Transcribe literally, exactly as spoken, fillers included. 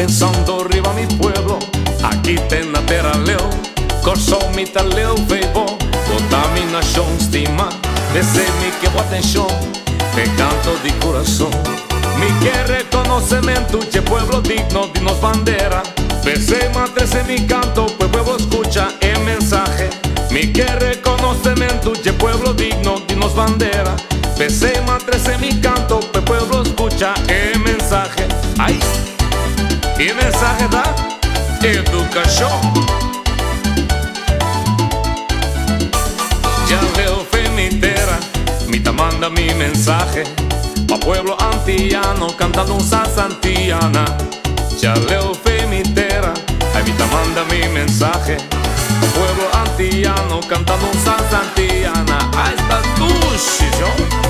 pensando arriba mi pueblo, aqui tem na terra leu, corso mi taleu feibo, contaminação estima, desce-me que boa atenção, te canto de coração. Mi que reconocimiento, che pueblo digno, dinos bandera. Besé matrece mi canto, pues pueblo escucha el mensaje. Mi que reconocimiento, che pueblo digno, dinos bandera. Besé matrece mi canto, pues pueblo escucha el mensaje. Ay, ¿qué mensaje da? Educación. Ya veo fe mi tierra, mi ta manda mi mensaje. Pa' pueblo antillano cantando un salsa antillana. Ya leo fe mi tierra, Evita manda mi mensaje. Pa' pueblo antillano cantando un salsa antillana. Ahí está tú, yo.